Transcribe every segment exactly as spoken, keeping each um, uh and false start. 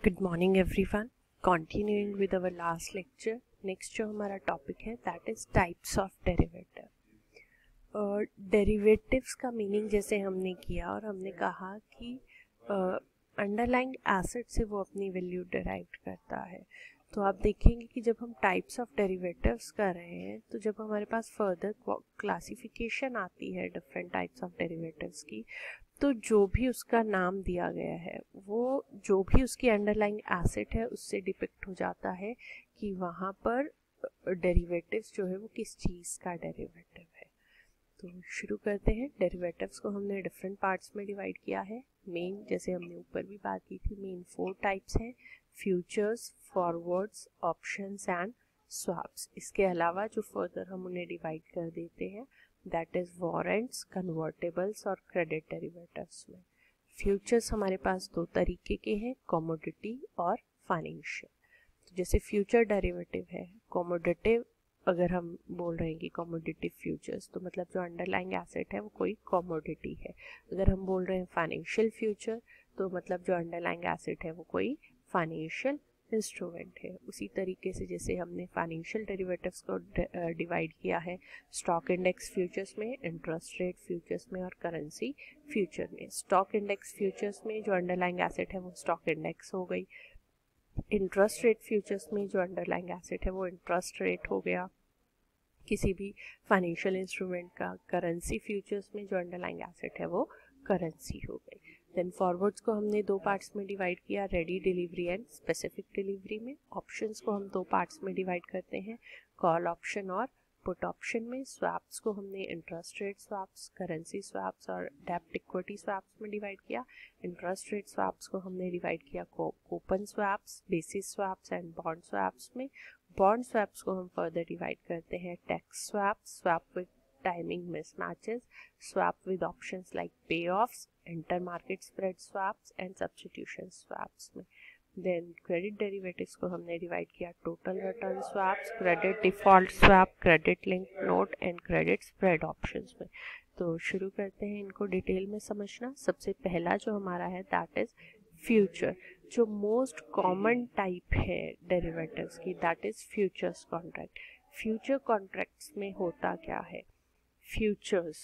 Good morning everyone. Continuing with our last lecture, next जो हमारा topic है that is types of derivative. और derivatives का meaning जैसे हमने किया और हमने कहा कि अंडरलाइंग uh, एसेट से वो अपनी वैल्यू डिराइव करता है। तो आप देखेंगे कि जब हम टाइप्स ऑफ डेरिवेटिव्स कर रहे हैं तो जब हमारे पास फर्दर क्लासिफिकेशन आती है डिफरेंट टाइप्स ऑफ डेरिवेटिव्स की, तो जो भी उसका नाम दिया गया है वो जो भी उसकी अंडरलाइंग एसेट है उससे डिपिक्ट हो जाता है कि वहाँ पर डेरिवेटिव्स जो है वो किस चीज़ का डेरिवेटिव है। तो शुरू करते हैं। डेरिवेटिव्स को हमने डिफरेंट पार्ट्स में डिवाइड किया है। मेन, जैसे हमने ऊपर भी बात की थी, मेन फोर टाइप्स हैं: futures, forwards, options and swaps. इसके अलावा जो फर्दर हम उन्हें डिवाइड कर देते हैं दैट इज वारंट्स, कन्वर्टेबल्स और क्रेडिट डेरिवेटिव्स में। फ्यूचर्स हमारे पास दो तरीके के हैं, कमोडिटी और फाइनेंशियल। तो जैसे फ्यूचर डेरिवेटिव है, कमोडिटिव अगर हम बोल रहे हैं कि कमोडिटी फ्यूचर्स, तो मतलब जो अंडरलाइंग एसेट है वो कोई कमोडिटी है। अगर हम बोल रहे हैं फाइनेंशियल फ्यूचर, तो मतलब जो अंडरलाइंग एसेट है वो कोई फाइनेंशियल इंस्ट्रूमेंट है। उसी तरीके से जैसे हमने फाइनेंशियल डेरिवेटिव्स को डिवाइड किया है स्टॉक इंडेक्स फ्यूचर्स में, इंटरेस्ट रेट फ्यूचर्स में और करेंसी फ्यूचर में। स्टॉक इंडेक्स फ्यूचर्स में जो अंडरलाइंग एसेट है वो स्टॉक इंडेक्स हो गई। इंटरेस्ट रेट फ्यूचर्स में जो अंडरलाइंग एसेट है वो इंटरेस्ट रेट हो गया किसी भी फाइनेंशियल इंस्ट्रूमेंट का। करेंसी फ्यूचर्स में जो अंडरलाइंग एसेट है वो करेंसी हो गई। देन फॉरवर्ड्स को हमने दो पार्ट्स में डिवाइड किया, ready delivery and specific delivery में। ऑप्शंस को हम दो पार्ट्स में डिवाइड करते हैं, कॉल ऑप्शन और पुट ऑप्शन में। स्वैप्स को हमने interest rate swaps, currency swaps और डेब्ट इक्विटी स्वैप्स में डिवाइड किया। इंटरेस्ट रेट स्वैप्स को हमने डिवाइड किया coupon swaps, basis swaps and bond swaps में। बॉन्ड स्वैप्स को हम फर्दर डिवाइड करते हैं tax swaps, swap with timing mismatches, swap with options like pay offs, inter market spread swaps and substitution swaps में। Then credit derivatives को हमने divide किया total return swaps, credit default swap, credit link note and credit spread options में। तो शुरू करते हैं इनको डिटेल में समझना। सबसे पहला जो हमारा है दैट इज फ्यूचर। जो मोस्ट कॉमन टाइप है डेरिवेटिव्स की that is futures contract. Future contracts में होता क्या है, फ्यूचर्स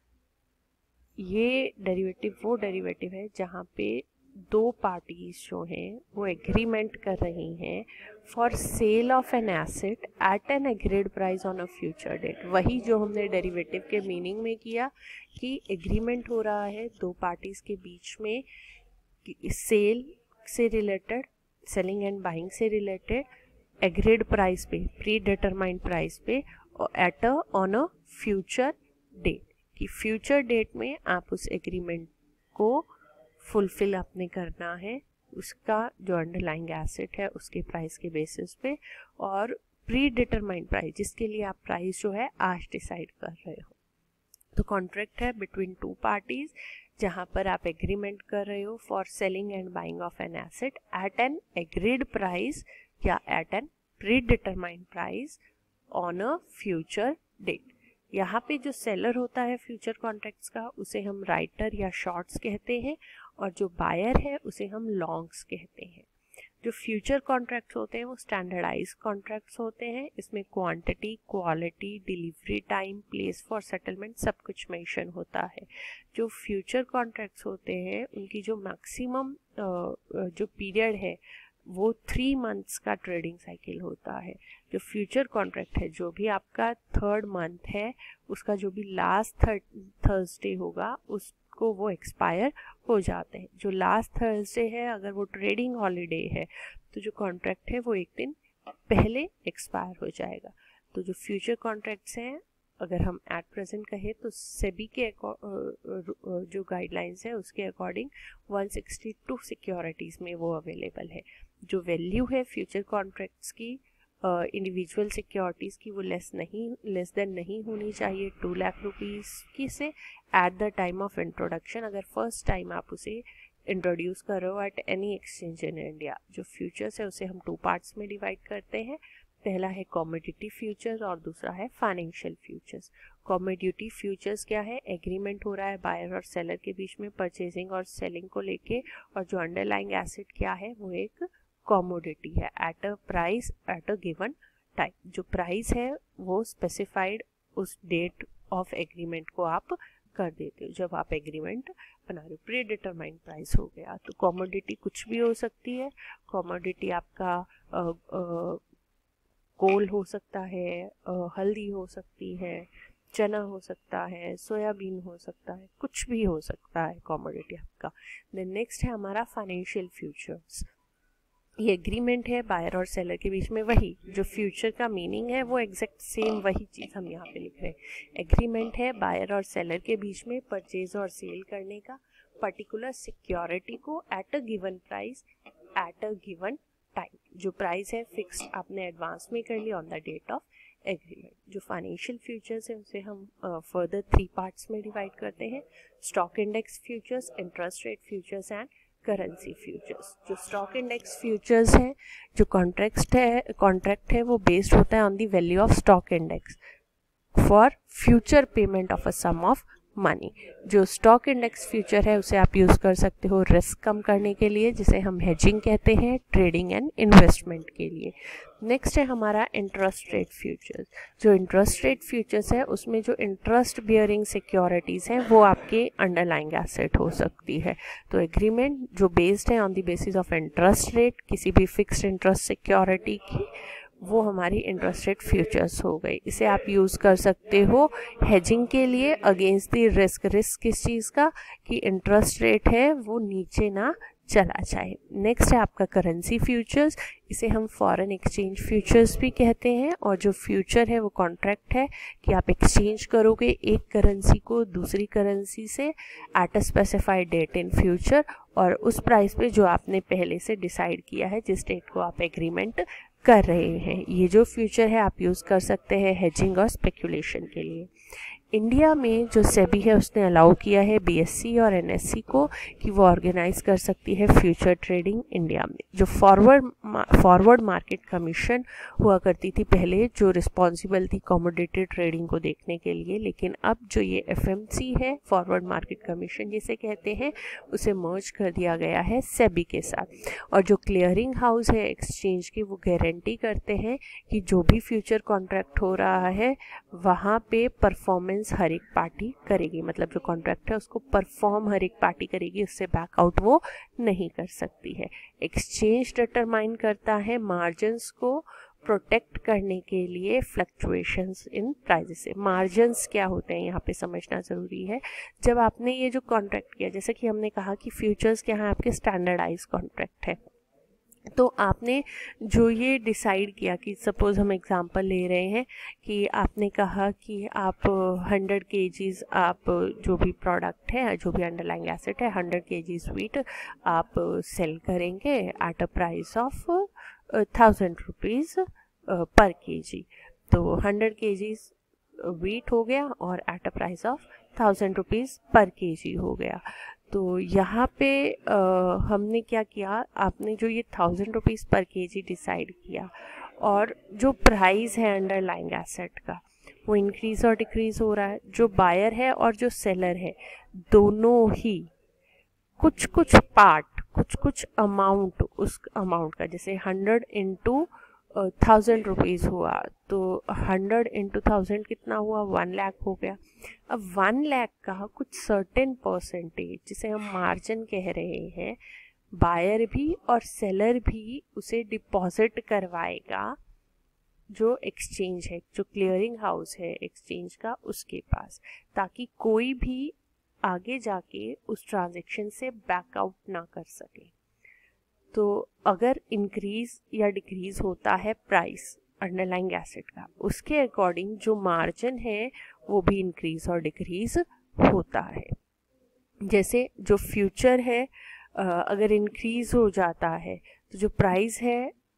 ये डेरिवेटिव वो डेरिवेटिव है जहाँ पे दो पार्टीज जो हैं वो एग्रीमेंट कर रही हैं for sale of an asset at an agreed price on a future date. वही जो हमने डेरिवेटिव के मीनिंग में किया कि एग्रीमेंट हो रहा है दो पार्टीज के बीच में सेल से रिलेटेड, सेलिंग एंड बाइंग से रिलेटेड, एग्रीड प्राइस पे, प्री डिटरमाइंड प्राइस पे at a on a future date. कि फ्यूचर डेट में आप उस एग्रीमेंट को फुलफिल आपने करना है, उसका जो अंडरलाइंग एसेट है उसके प्राइस के बेसिस पे, और प्री डिटरमाइंड प्राइस जिसके लिए आप प्राइस जो है आज डिसाइड कर रहे हो। तो कॉन्ट्रैक्ट है बिटवीन टू पार्टीज जहाँ पर आप एग्रीमेंट कर रहे हो for selling and buying of an asset at an agreed price या at an predetermined price on a future date. यहाँ पे जो सेलर होता है फ्यूचर कॉन्ट्रैक्ट्स का उसे हम राइटर या शॉर्ट्स कहते हैं, और जो बायर है उसे हम लॉन्ग्स कहते हैं। जो फ्यूचर कॉन्ट्रैक्ट्स होते हैं वो स्टैंडर्डाइज कॉन्ट्रैक्ट्स होते हैं। इसमें quantity, quality, delivery time, place for settlement सब कुछ मेंशन होता है। जो फ्यूचर कॉन्ट्रैक्ट्स होते हैं उनकी जो मैक्सिमम जो पीरियड है वो थ्री मंथ्स का ट्रेडिंग साइकिल होता है। जो फ्यूचर कॉन्ट्रैक्ट है, जो भी आपका थर्ड मंथ है उसका जो भी लास्ट थर्सडे होगा उसको वो एक्सपायर हो जाते हैं। जो लास्ट थर्सडे है अगर वो ट्रेडिंग हॉलीडे है तो जो कॉन्ट्रैक्ट है वो एक दिन पहले एक्सपायर हो जाएगा। तो जो फ्यूचर कॉन्ट्रैक्ट्स हैं अगर हम एट प्रेजेंट कहें तो सेबी के जो गाइडलाइंस है उसके according one sixty two securities में वो अवेलेबल है। जो वैल्यू है फ्यूचर कॉन्ट्रैक्ट्स की इंडिविजुअल uh, सिक्योरिटीज़ की वो लेस नहीं लेस देन नहीं होनी चाहिए टू लाख रुपीज़ की से at the time of introduction, अगर फर्स्ट टाइम आप उसे इंट्रोड्यूस कर रहे हो at any exchange in India. जो फ्यूचर्स है उसे हम टू पार्ट्स में डिवाइड करते हैं। पहला है कमोडिटी फ्यूचर्स और दूसरा है फाइनेंशियल फ्यूचर्स। कमोडिटी फ्यूचर्स क्या है? एग्रीमेंट हो रहा है बायर और सेलर के बीच में परचेजिंग और सेलिंग को लेके, और जो अंडरलाइंग एसेट क्या है वो एक कमोडिटी है at a price at a given time. जो प्राइस है वो स्पेसिफाइड उस डेट ऑफ एग्रीमेंट को आप कर देते हो जब आप एग्रीमेंट बना रहे हो। प्री डिटरमाइंड प्राइस हो गया। तो कमोडिटी कुछ भी हो सकती है। कमोडिटी आपका आ, आ, कोल हो सकता है, आ, हल्दी हो सकती है, चना हो सकता है, सोयाबीन हो सकता है, कुछ भी हो सकता है कमोडिटी आपका। देन नेक्स्ट है हमारा फाइनेंशियल फ्यूचर्स। ये एग्रीमेंट है बायर और सेलर के बीच में। वही जो फ्यूचर का मीनिंग है वो एग्जैक्ट सेम वही चीज़ हम यहाँ पे लिख रहे हैं। एग्रीमेंट है बायर और सेलर के बीच में परचेज और सेल करने का पर्टिकुलर सिक्योरिटी को at a given price at a given time. जो प्राइस है फिक्स्ड आपने एडवांस में कर लिया on the date of agreement. जो फाइनेंशियल फ्यूचर्स है उसे हम फर्दर थ्री पार्ट्स में डिवाइड करते हैं। Stock index futures, interest rate futures and currency futures. जो स्टॉक इंडेक्स फ्यूचर्स है, जो कॉन्ट्रैक्ट है कॉन्ट्रैक्ट है वो बेस्ड होता है on the value of stock index for future payment of a sum of money. जो स्टॉक इंडेक्स फ्यूचर है उसे आप यूज़ कर सकते हो रिस्क कम करने के लिए, जिसे हम हेजिंग कहते हैं, ट्रेडिंग एंड इन्वेस्टमेंट के लिए। नेक्स्ट है हमारा इंटरेस्ट रेट फ्यूचर्स। जो इंटरेस्ट रेट फ्यूचर्स है उसमें जो इंटरेस्ट बियरिंग सिक्योरिटीज़ हैं वो आपके अंडरलाइंग एसेट हो सकती है। तो एग्रीमेंट जो बेस्ड है on the basis of interest rate किसी भी फिक्स्ड इंटरेस्ट सिक्योरिटी की, वो हमारी इंटरेस्ट रेट फ्यूचर्स हो गई। इसे आप यूज़ कर सकते हो हेजिंग के लिए अगेंस्ट द रिस्क। रिस्क किस चीज़ का? कि इंटरेस्ट रेट है वो नीचे ना चला जाए। नेक्स्ट है आपका करेंसी फ्यूचर्स। इसे हम फॉरेन एक्सचेंज फ्यूचर्स भी कहते हैं। और जो फ्यूचर है वो कॉन्ट्रैक्ट है कि आप एक्सचेंज करोगे एक करेंसी को दूसरी करेंसी से at a specified date in future, और उस प्राइस पे जो आपने पहले से डिसाइड किया है, जिस डेट को आप एग्रीमेंट कर रहे हैं। ये जो फ्यूचर है आप यूज़ कर सकते हैं हेजिंग और स्पेकुलेशन के लिए। इंडिया में जो सेबी है उसने अलाउ किया है बीएससी और एनएससी को कि वो ऑर्गेनाइज कर सकती है फ्यूचर ट्रेडिंग इंडिया में। जो फॉरवर्ड फॉरवर्ड मार्केट कमीशन हुआ करती थी पहले, जो रिस्पॉन्सिबल थी कमोडिटी ट्रेडिंग को देखने के लिए, लेकिन अब जो ये एफएमसी है, फॉरवर्ड मार्केट कमीशन जिसे कहते हैं, उसे मर्ज कर दिया गया है सेबी के साथ। और जो क्लियरिंग हाउस है एक्सचेंज की, वो गारंटी करते हैं कि जो भी फ्यूचर कॉन्ट्रैक्ट हो रहा है वहाँ पे परफॉर्मेंस हर एक पार्टी करेगी। मतलब जो कॉन्ट्रैक्ट है उसको परफॉर्म हर एक पार्टी करेगी, उससे बैकआउट वो नहीं कर सकती है। एक्सचेंज डिटरमाइन करता है मार्जिन्स को प्रोटेक्ट करने के लिए फ्लक्चुएशंस इन प्राइसेस से। मार्जिन्स क्या होते हैं यहाँ पे समझना ज़रूरी है। जब आपने ये जो कॉन्ट्रैक्ट किया, जैसे कि हमने कहा कि फ्यूचर्स क्या है, आपके स्टैंडर्डाइज कॉन्ट्रैक्ट है, तो आपने जो ये डिसाइड किया कि सपोज़ हम एग्जांपल ले रहे हैं कि आपने कहा कि आप हंड्रेड केजीज़ आप जो भी प्रोडक्ट है, जो भी अंडरलाइंग एसेट है, हंड्रेड केजीज़ व्हीट आप सेल करेंगे at a price of thousand rupees per KG. तो हंड्रेड केजीज़ व्हीट हो गया और at a price of thousand rupees per KG हो गया। तो यहाँ पे आ, हमने क्या किया, आपने जो ये thousand rupees per KG decide किया, और जो प्राइस है अंडरलाइंग एसेट का वो इंक्रीज़ और डिक्रीज़ हो रहा है। जो बायर है और जो सेलर है दोनों ही कुछ कुछ पार्ट, कुछ कुछ अमाउंट, उस अमाउंट का, जैसे हंड्रेड इंटू थाउजेंड रुपीज़ हुआ तो हंड्रेड इंटू थाउजेंड कितना हुआ, वन लाख हो गया। अब वन लाख का कुछ सर्टेन परसेंटेज, जिसे हम मार्जिन कह रहे हैं, बायर भी और सेलर भी उसे डिपॉजिट करवाएगा जो एक्सचेंज है, जो क्लियरिंग हाउस है एक्सचेंज का, उसके पास, ताकि कोई भी आगे जाके उस ट्रांजैक्शन से बैकआउट ना कर सके। तो अगर इंक्रीज या डिक्रीज होता है प्राइस अंडरलाइंग एसेट का, उसके अकॉर्डिंग जो मार्जिन है वो भी इंक्रीज और डिक्रीज होता है। जैसे जो फ्यूचर है अगर इंक्रीज हो जाता है तो जो प्राइस है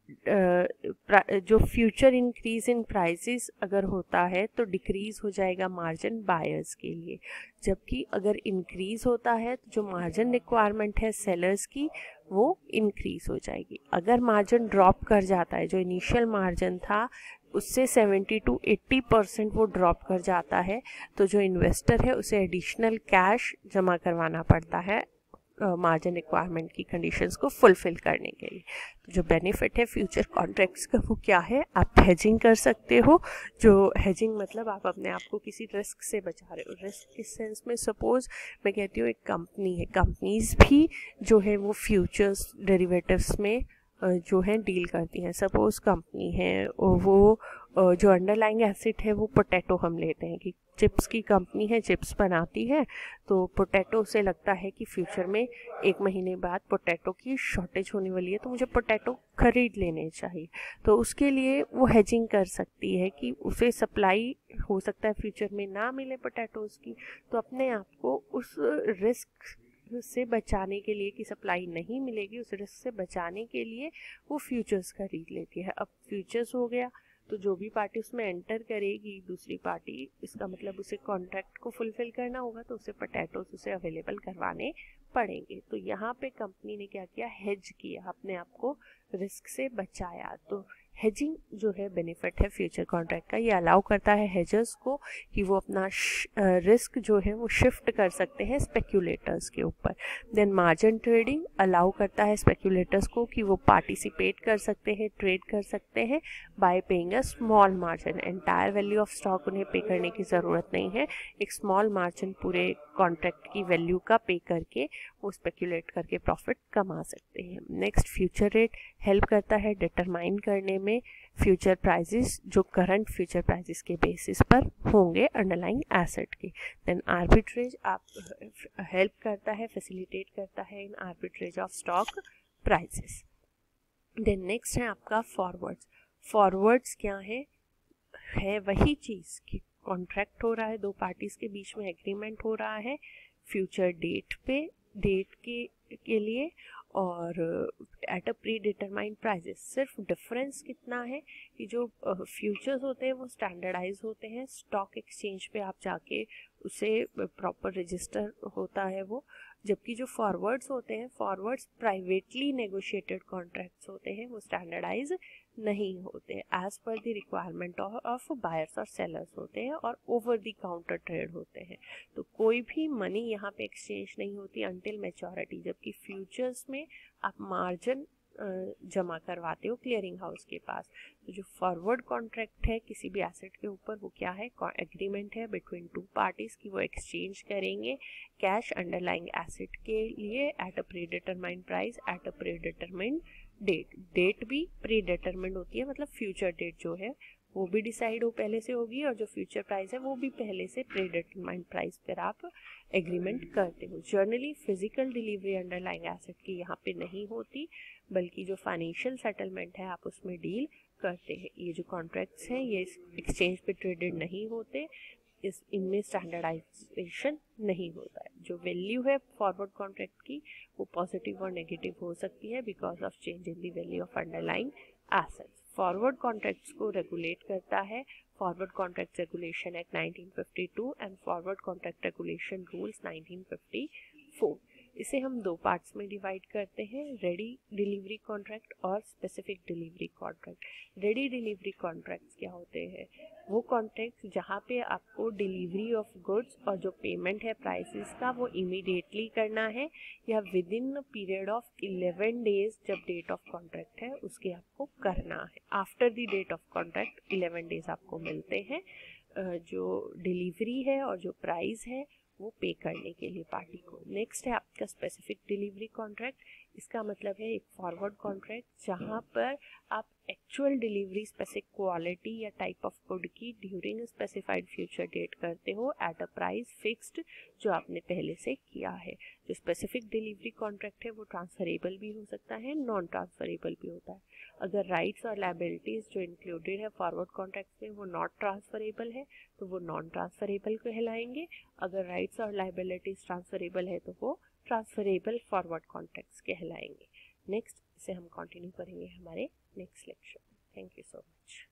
जो फ्यूचर इंक्रीज इन प्राइसेस अगर होता है तो डिक्रीज हो जाएगा मार्जिन बायर्स के लिए, जबकि अगर इंक्रीज होता है तो जो मार्जिन रिक्वायरमेंट है सेलर्स की वो इंक्रीज हो जाएगी। अगर मार्जिन ड्रॉप कर जाता है, जो इनिशियल मार्जिन था उससे सेवेंटी टू एट्टी परसेंट वो ड्रॉप कर जाता है, तो जो इन्वेस्टर है उसे एडिशनल कैश जमा करवाना पड़ता है मार्जिन रिक्वायरमेंट की कंडीशंस को फुलफिल करने के लिए। तो जो बेनिफिट है फ्यूचर कॉन्ट्रैक्ट्स का वो क्या है, आप हेजिंग कर सकते हो। जो हेजिंग मतलब आप अपने आप को किसी रिस्क से बचा रहे हो। रिस्क किस सेंस में, सपोज मैं कहती हूँ एक कंपनी है, कंपनीज भी जो है वो फ्यूचर्स डेरिवेटिव्स में जो है डील करती हैं। सपोज कंपनी है वो जो अंडरलाइंग एसेट है वो पोटैटो हम लेते हैं कि चिप्स की कंपनी है, चिप्स बनाती है, तो पोटैटो से लगता है कि फ्यूचर में एक महीने बाद पोटैटो की शॉर्टेज होने वाली है तो मुझे पोटैटो खरीद लेने चाहिए। तो उसके लिए वो हेजिंग कर सकती है कि उसे सप्लाई हो सकता है फ्यूचर में ना मिले पोटैटोज़ की, तो अपने आप को उस रिस्क से बचाने के लिए कि सप्लाई नहीं मिलेगी, उस रिस्क से बचाने के लिए वो फ्यूचर्स खरीद लेती है। अब फ्यूचर्स हो गया तो जो भी पार्टी उसमें एंटर करेगी दूसरी पार्टी, इसका मतलब उसे कॉन्ट्रैक्ट को फुलफिल करना होगा तो उसे पोटैटोज उसे अवेलेबल करवाने पड़ेंगे। तो यहाँ पे कंपनी ने क्या किया, हेज किया, अपने आप को रिस्क से बचाया। तो हेजिंग जो है बेनिफिट है फ्यूचर कॉन्ट्रैक्ट का, ये अलाउ करता है हेजर्स को कि वो अपना रिस्क जो है वो शिफ्ट कर सकते हैं स्पेक्यूलेटर्स के ऊपर। देन मार्जिन ट्रेडिंग अलाउ करता है स्पेक्यूलेटर्स को कि वो पार्टिसिपेट कर सकते हैं, ट्रेड कर सकते हैं by paying a small margin. Entire value of stock उन्हें पे करने की ज़रूरत नहीं है, एक स्मॉल मार्जिन पूरे कॉन्ट्रैक्ट की वैल्यू का पे करके वो स्पेक्यूलेट करके प्रॉफिट कमा सकते हैं। नेक्स्ट फ्यूचर रेट हेल्प करता है डिटरमाइन करने में फ्यूचर प्राइसेस जो करंट फ्यूचर प्राइसेस के बेसिस पर होंगे अंडरलाइंग एसेट के। देन आर्बिट्रेज आप हेल्प करता है, फैसिलिटेट करता है in arbitrage of stock prices. Then next है आपका फॉरवर्ड्स। फॉरवर्ड्स क्या है, है वही चीज़ कि कॉन्ट्रैक्ट हो रहा है, दो पार्टीज के बीच में एग्रीमेंट हो रहा है फ्यूचर डेट पे, डेट के के लिए और at a predetermined prices. सिर्फ डिफरेंस कितना है कि जो फ्यूचर्स होते हैं वो स्टैंडर्डाइज होते हैं, स्टॉक एक्सचेंज पे आप जाके उसे प्रॉपर रजिस्टर होता है वो, जबकि जो फॉरवर्ड्स होते हैं, फॉरवर्ड्स प्राइवेटली नेगोशिएटेड कॉन्ट्रैक्ट्स होते हैं, वो स्टैंडर्डाइज नहीं होते, as per the requirement of buyers और सेलर्स होते हैं और ओवर द काउंटर ट्रेड होते हैं। तो कोई भी मनी यहाँ पे एक्सचेंज नहीं होती अंटिल मैच्योरिटी, जबकि फ्यूचर्स में आप मार्जिन जमा करवाते हो क्लियरिंग हाउस के पास। तो जो फॉरवर्ड कॉन्ट्रैक्ट है किसी भी एसेट के ऊपर वो क्या है, एग्रीमेंट है बिटवीन टू पार्टीज की वो एक्सचेंज करेंगे कैश अंडरलाइंग एसेट के लिए at a predetermined price at a predetermined date. Date भी प्री डिटरमाइंड होती है, मतलब फ्यूचर डेट जो है वो भी डिसाइड हो पहले से होगी और जो फ्यूचर प्राइस है वो भी पहले से प्री डिटरमाइंड प्राइस पर आप एग्रीमेंट करते हो। Generally physical delivery underlying asset की यहाँ पे नहीं होती, बल्कि जो फाइनेंशियल सेटलमेंट है आप उसमें डील करते हैं। ये जो कॉन्ट्रैक्ट्स हैं ये एक्सचेंज पे ट्रेडेड नहीं होते, इस इनमें स्टैंडर्डाइजेशन नहीं होता है। जो वैल्यू है फॉरवर्ड कॉन्ट्रैक्ट की वो पॉजिटिव और नेगेटिव हो सकती है because of change in the value of underlying assets. Forward contracts को रेगुलेट करता है forward contract regulation act nineteen fifty two and forward contract regulation rules nineteen fifty four. इसे हम दो पार्ट्स में डिवाइड करते हैं, रेडी डिलीवरी कॉन्ट्रैक्ट और specific delivery contract. Ready delivery contracts क्या होते हैं, वो कॉन्ट्रैक्ट जहाँ पे आपको डिलीवरी ऑफ गुड्स और जो पेमेंट है प्राइसेस का वो इमीडिएटली करना है या within period of eleven days जब डेट ऑफ कॉन्ट्रैक्ट है उसके आपको करना है। After the date of contract eleven days आपको मिलते हैं जो डिलीवरी है और जो प्राइस है वो पे करने के लिए पार्टी को। नेक्स्ट है आपका स्पेसिफिक डिलीवरी कॉन्ट्रैक्ट। इसका मतलब है एक फॉरवर्ड कॉन्ट्रैक्ट जहाँ पर आप एक्चुअल डिलीवरी स्पेसिफिक क्वालिटी या टाइप ऑफ गुड की ड्यूरिंग स्पेसिफाइड फ्यूचर डेट करते हो एट अ प्राइस फिक्स्ड जो आपने पहले से किया है। जो स्पेसिफिक डिलीवरी कॉन्ट्रैक्ट है वो ट्रांसफरेबल भी हो सकता है, नॉन ट्रांसफरेबल भी होता है। अगर राइट्स और लायबिलिटीज जो इंक्लूडेड है फॉरवर्ड कॉन्ट्रैक्ट में वो नॉट ट्रांसफरेबल है तो वो नॉन ट्रांसफरेबल कहलाएंगे। अगर राइट्स और लायबिलिटीज ट्रांसफरेबल है तो वो ट्रांसफरेबल फॉरवर्ड कॉन्ट्रैक्ट्स कहलाएंगे। नेक्स्ट इसे हम कंटिन्यू करेंगे हमारे next lecture. Thank you so much.